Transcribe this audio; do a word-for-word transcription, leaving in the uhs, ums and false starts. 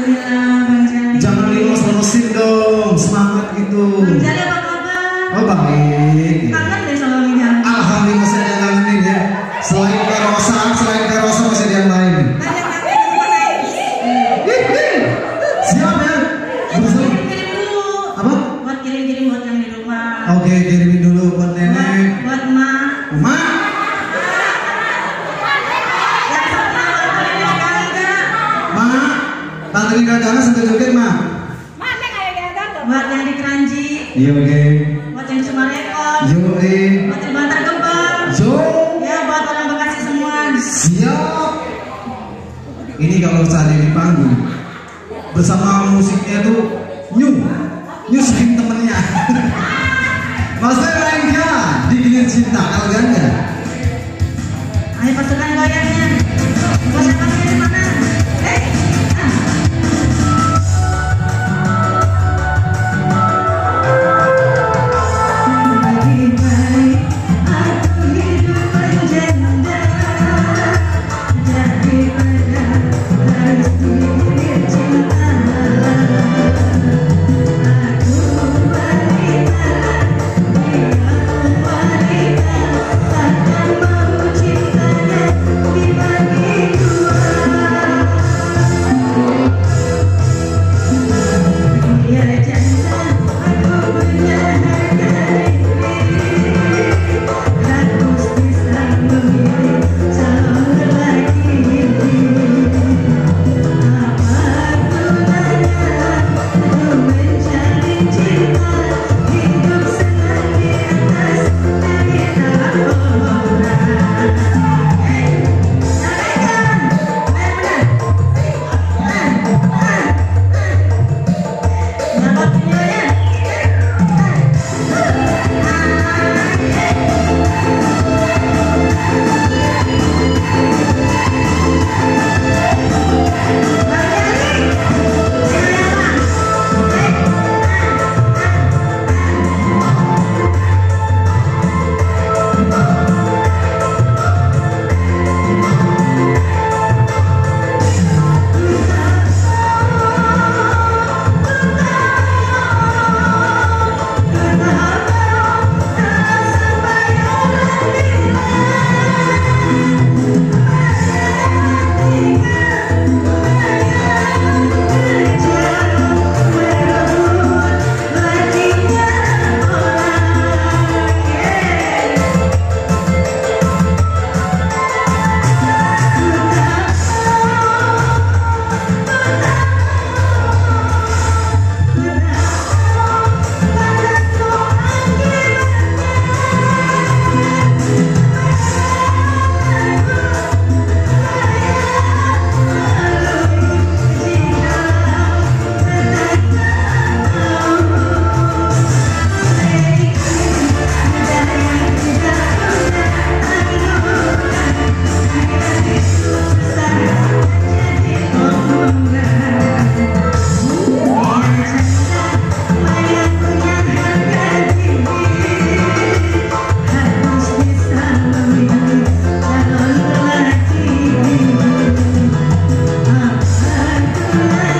Alhamdulillah Bang Jali. Jangan dilos-losin dong, semangat gitu. Bang Jali apa kabar? Oh baik. Kangen deh sama Bang Jali. Alhamdulillah masih ada yang kangenin ya. Selain Karosa, selain Karosa masih ada yang lain. Banyak kangen teman lain. Siap ya? Buat kirim-kirim dulu. Apa? Buat kirim-kirim buat yang di rumah. Oke, kirimin dulu buat nenek. Buat emak. Uma. Yang sama buat kirim yang enggak. Ma, tante Rika Gana sambil joget ma. Mana kayak gitu? Buat yang di Keranji. Iya oke. Buat yang di Sumarekon. Yo eh. Buat di Bantar Gebang. Yo. Ya buat orang Bekasi semua. Siap. Ini kalau saya di panggung bersama musiknya tuh Nyu, Nyu sering temennya. Maksudnya main dia diginin cinta kalau ganda. Ayo pasukan goyangnya. Bos siapa di mana? Eh. Ah. Lebih baik aku hidup berjanda daripada harus diberi cinta. Aku wanita, dia wanita, takkan mau cintanya dibagi dua. Dia janda, aku punya harga diri. Aku bisa memilih calon lelaki ini. Apa gunanya aku mencari cinta, hidup senang di atas derita orang. Hei, sampaikan, benar-benar. Ah, ah, ah. Berapa videonya? Harus bisa memilih calon lelaki ini. Apa gunanya